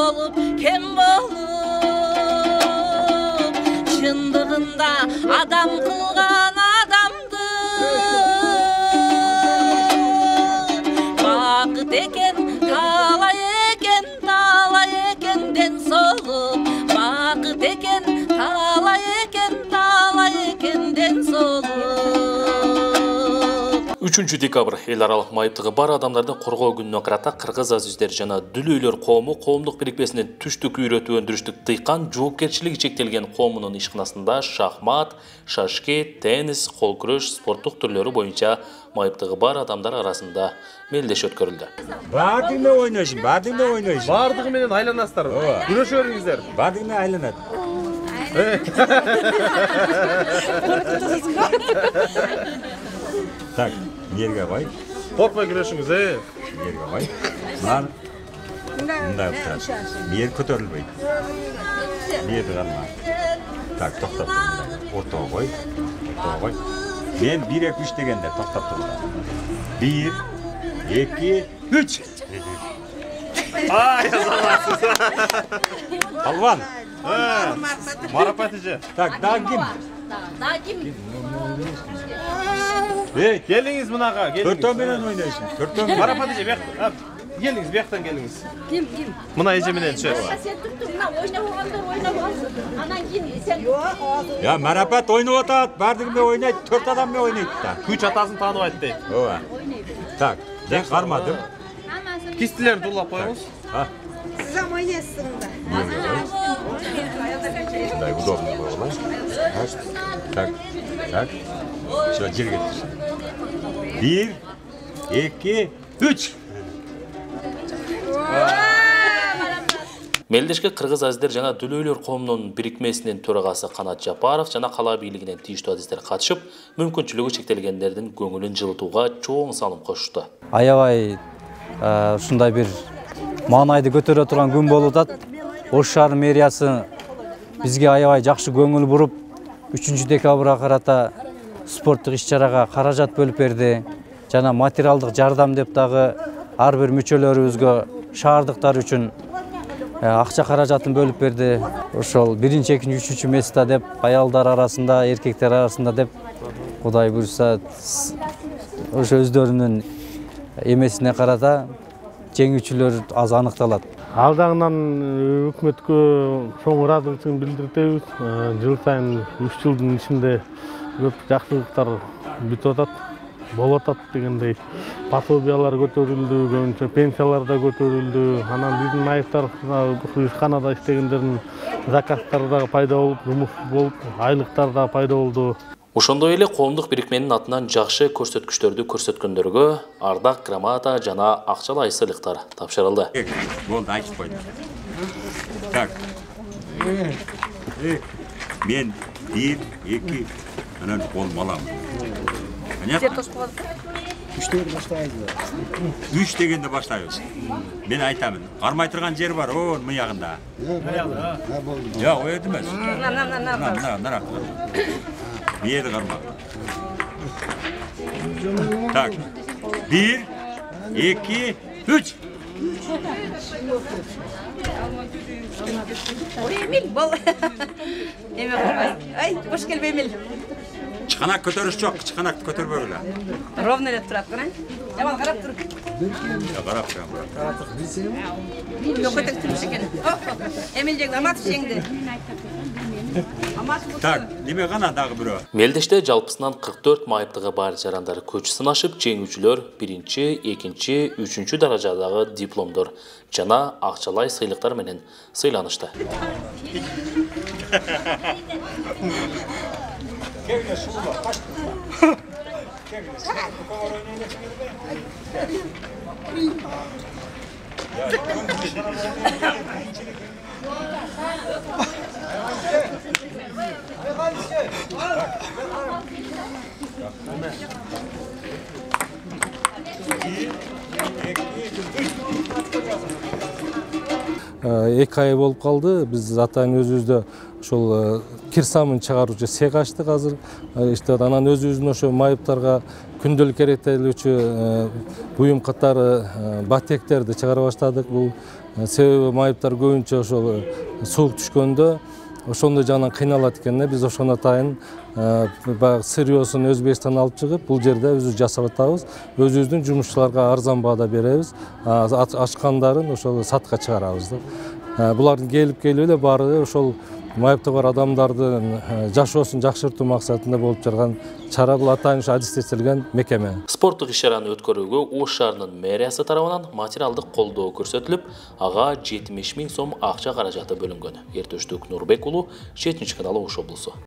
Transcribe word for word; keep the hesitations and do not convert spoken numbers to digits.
bolup, kem bolup, çındığında adam kılgan adamdı. Vakıt eken, talay eken, talay ekenden solup, vakıt eken, talay eken, talay ekenden solup. үчүнчү декабрь эл аралык майыптыгы бар адамдарды коргоо күнүнө карата кыргыз азиздер жана дүлөйлөр коому коомдук бирикмесинин түштүк үйрөтүү өндүрүштүк дыйкан жоопкерчилиги чектелген коомунун ишканасында шахмат, шашке, теннис, кол күрөш спорттук түрлөрү боюнча майыптыгы бар адамдар арасында мелдеш өткөрүлдү. Бардыгы менен ойнойсуң, бардыгы менен ойнойсуң. Бардыгы менен айланасыздар. Күрөшө бериңиздер. Бардыгы менен айланат. Так, жерге бай. Коркпой күрөшүңүз, э. Жерге бай. Мына мындай кылат. Жер көтөрүлбөйт. Жерди карма. Так, токтоп тур. Ортого кой. Ортого кой. Мен бир эки үч дегенде токтоп тур. бир эки үч. Ай, yazamazsınız. Алван. Марапат эже. Так, да ким? Да ким? Эй, Келиңиz мынага, келиңиz. Төртөө менен ойнойсуң. Төртөө менен. Марапат эже, бияк. Келиңиз, бияктан келиңиз. Ким, ким? Мына эже менен түшөт. Сен туттуң, мына ойнап алгандар ойнап алсын. Анан кийин сен Я Марапат ойноп атат, бардыгы менен ойнойт, төрт адам менен ойнойт да. Күч атасын тааныбайт дейт. Ооба. Так, мен кармадым. Кистилерди туулап коюңуз. Siz ama oynayasınız da. Мындай удобно болот. Так, так. Всё, жерге түш. бир эки үч. Мелдешке кыргыз азиздер жана дүлөйлөр коомунун бирикмесинин төрагасы Канат Жапаров жана кала бийлигинин тийиштүү адистер катышып, мүмкүнчүлүгү чектелгендердин көңүлүн жылытууга чоң салым кошту. Аябай ушундай бир маанайды көтөрө турган күн болуп атат. Ош шаар мэриясы бизге аябай жакшы көңүл буруп, үчүнчү декабрга карата спорттук иш-чарага каражат бөлүп берди. Жана материалдык жардам деп дагы ар бир мүчөлөрүбүзгө шаардыктар үчүн акча каражатын бөлүп берди. Ошол биринчи, экинчи, үчүнчү места деп аялдар арасында, эркектер арасында деп Кудай буйрса ошо өздөрүнүн эмесине карата жеңүүчүлөр аз аныкталат. Алдагынан өкмөткө чоң ыраазычылыгын билдиребиз. Жыл сайын үч жылдын ичинде көп жакшылыктар бүтүп атат, болуп атат дегендей. Пособиялар көтөрүлдү, көбүнчө пенсиялар да көтөрүлдү. Анан биздин майыптар ишканада иштегендердин заказдары да пайда болуп, жумуш болуп, айлыктар да пайда болду. Ошондой эле коомдук бирикменин атынан жакшы көрсөткүчтөрдү көрсөткөндөргө ардак грамота жана акчалай сыйлыктар тапшырылды. Болду, айтып койдум. Так. Мен бир эки анан колумду алам. Понятно? Үчтөн баштайбыз. Үч дегенде баштайбыз. Мен айтамын. Кармай турган жер бар, о, мыягында. Мыягында? Ha, болду. Жок, о жерде эмес. Мына, мына. Биеди карма. Так. бир эки үч. Ой, Эмил, бол. Эме кылбай. Ай, кош келбей Эмил. Чыканак көтөрүш жок, чыканакты көтөрбөгүлө. Ровно эле турат кана. Жаман карап тур. Карап турам. Карап билсем. Жок көтөк турмуш экен. Эмил жеңди, амат жеңди. Так, неме гана дагы бирөө. Мелдеште жалпысынан кырк төрт майыптыгы бар жарандар көч сынашып, жеңүүчүлөр биринчи, экинчи, үчүнчү даражадагы дипломдор жана акчалай сыйлыктар менен сыйланышты. эки ай болуп калды. Биз атайын өзүбүздө ошол кир самын чыгаруучу цех ачтык азыр. Иштеп анан өзүбүздүн ошо майыптарга күндөлүк керектелүүчү буюм катары батектерди чыгара баштадык. Бул себеби майыптар көбүнчө ошол суук түшкөндө ошондой жагынан кыйналат экен. Биз ошону атайын баягы сырьёсун Өзбекстандан алып чыгып, бул жерде өзүбүз жасап атабыз. Өзүбүздүн жумушчуларга арзан баада беребиз. Ачкандарын ошол сатка чыгарабыз. Булардын келип келип эле баары ошол майыпты бар адамдардын жашоосун жакшыртуу максатында болуп жаткан чара. Бул атайын ушу адистештирилген мекеме. Спорттук иш-чараны өткөрүүгө Ош шаарынын мэриясы тарабынан материалдык колдоо көрсөтүлүп, ага жетимиш миң сом акча каражаты бөлүнгөн. Эртөштүк Нурбек уулу, жетинчи каналы Ош облусу.